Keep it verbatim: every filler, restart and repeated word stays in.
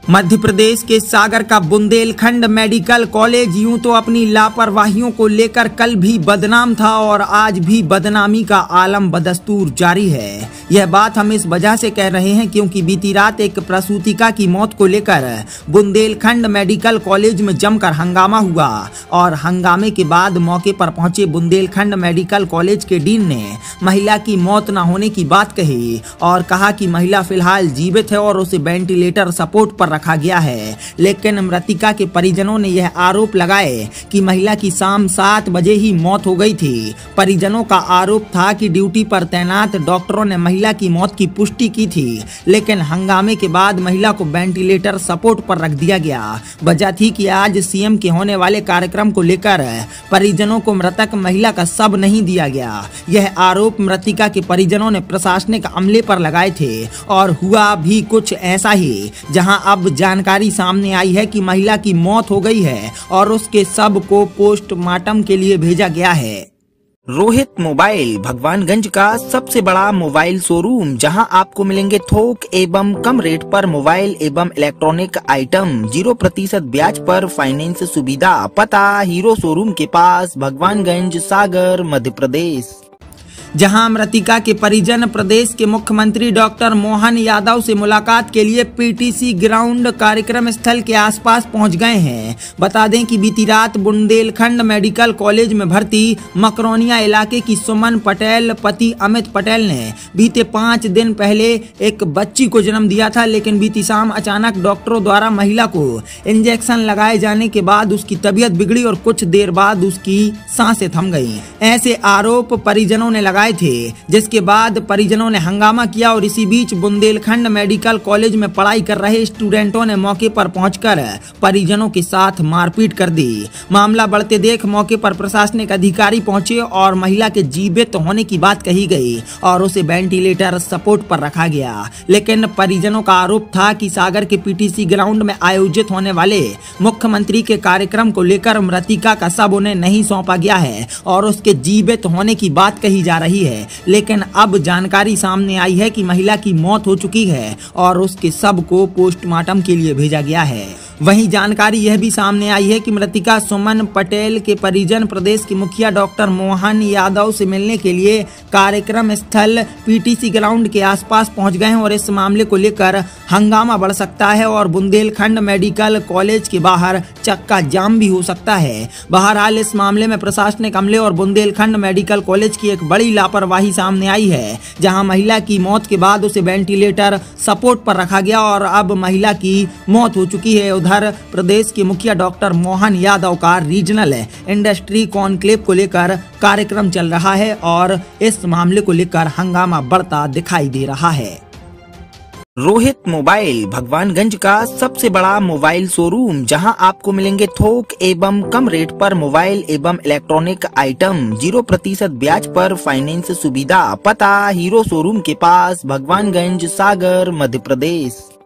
मध्य प्रदेश के सागर का Bundelkhand medical college यूं तो अपनी लापरवाहियों को लेकर कल भी बदनाम था और आज भी बदनामी का आलम बदस्तूर जारी है। यह बात हम इस वजह से कह रहे हैं क्योंकि बीती रात एक प्रसूतिका की मौत को लेकर बुंदेलखंड मेडिकल कॉलेज में जमकर हंगामा हुआ और हंगामे के बाद मौके पर पहुंचे बुंदेलखंड मेडिकल कॉलेज के डीन ने महिला की मौत न होने की बात कही और कहा कि महिला फिलहाल जीवित है और उसे वेंटिलेटर सपोर्ट पर रखा गया है। लेकिन मृतिका के परिजनों ने यह आरोप लगाए कि महिला की शाम सात बजे ही मौत हो गई थी। परिजनों का आरोप था कि ड्यूटी पर तैनात डॉक्टरों ने महिला की मौत की पुष्टि की थी, लेकिन हंगामे के बाद महिला को वेंटिलेटर सपोर्ट पर रख दिया गया। वजह थी कि आज सीएम के होने वाले कार्यक्रम को लेकर परिजनों को मृतक महिला का शव नहीं दिया गया। यह आरोप मृतिका के परिजनों ने प्रशासनिक अमले पर लगाए थे और हुआ भी कुछ ऐसा ही, जहां अब जानकारी सामने आई है कि महिला की मौत हो गई है और उसके शव को पोस्टमार्टम के लिए भेजा गया है। रोहित मोबाइल भगवानगंज का सबसे बड़ा मोबाइल शोरूम, जहां आपको मिलेंगे थोक एवं कम रेट पर मोबाइल एवं इलेक्ट्रॉनिक आइटम, जीरो प्रतिशत ब्याज पर फाइनेंस सुविधा। पता हीरो शोरूम के पास, भगवानगंज, सागर, मध्य प्रदेश। जहां मृतिका के परिजन प्रदेश के मुख्यमंत्री डॉक्टर मोहन यादव से मुलाकात के लिए पीटीसी ग्राउंड कार्यक्रम स्थल के आसपास पहुंच गए हैं। बता दें कि बीती रात बुंदेलखंड मेडिकल कॉलेज में भर्ती मकरोनिया इलाके की सुमन पटेल पति अमित पटेल ने बीते पाँच दिन पहले एक बच्ची को जन्म दिया था, लेकिन बीती शाम अचानक डॉक्टरों द्वारा महिला को इंजेक्शन लगाए जाने के बाद उसकी तबीयत बिगड़ी और कुछ देर बाद उसकी सांसें थम गईं। ऐसे आरोप परिजनों ने थे, जिसके बाद परिजनों ने हंगामा किया और इसी बीच बुंदेलखंड मेडिकल कॉलेज में पढ़ाई कर रहे स्टूडेंटों ने मौके पर पहुंचकर परिजनों के साथ मारपीट कर दी। मामला बढ़ते देख मौके पर प्रशासनिक अधिकारी पहुंचे और महिला के जीवित होने की बात कही गई और उसे वेंटिलेटर सपोर्ट पर रखा गया। लेकिन परिजनों का आरोप था कि सागर के पीटीसी ग्राउंड में आयोजित होने वाले मुख्यमंत्री के कार्यक्रम को लेकर मृतिका का शव उन्हें नहीं सौंपा गया है और उसके जीवित होने की बात कही जा रही है। लेकिन अब जानकारी सामने आई है कि महिला की मौत हो चुकी है और उसके शव को पोस्टमार्टम के लिए भेजा गया है। वहीं जानकारी यह भी सामने आई है कि मृतिका सुमन पटेल के परिजन प्रदेश के मुखिया डॉक्टर मोहन यादव से मिलने के लिए कार्यक्रम स्थल पीटीसी ग्राउंड के आसपास पहुंच गए हैं और इस मामले को लेकर हंगामा बढ़ सकता है और बुंदेलखंड मेडिकल कॉलेज के बाहर चक्का जाम भी हो सकता है। बहरहाल इस मामले में प्रशासनिक अमले और बुंदेलखंड मेडिकल कॉलेज की एक बड़ी लापरवाही सामने आई है, जहां महिला की मौत के बाद उसे वेंटिलेटर सपोर्ट पर रखा गया और अब महिला की मौत हो चुकी है। उधर प्रदेश के मुखिया डॉक्टर मोहन यादव का रीजनल इंडस्ट्री कॉन्क्लेव को लेकर कार्यक्रम चल रहा है और इस मामले को लेकर हंगामा बढ़ता दिखाई दे रहा है। रोहित मोबाइल भगवानगंज का सबसे बड़ा मोबाइल शोरूम, जहां आपको मिलेंगे थोक एवं कम रेट पर मोबाइल एवं इलेक्ट्रॉनिक आइटम, जीरो प्रतिशत ब्याज पर फाइनेंस सुविधा। पता हीरो शोरूम के पास, भगवानगंज, सागर, मध्य प्रदेश।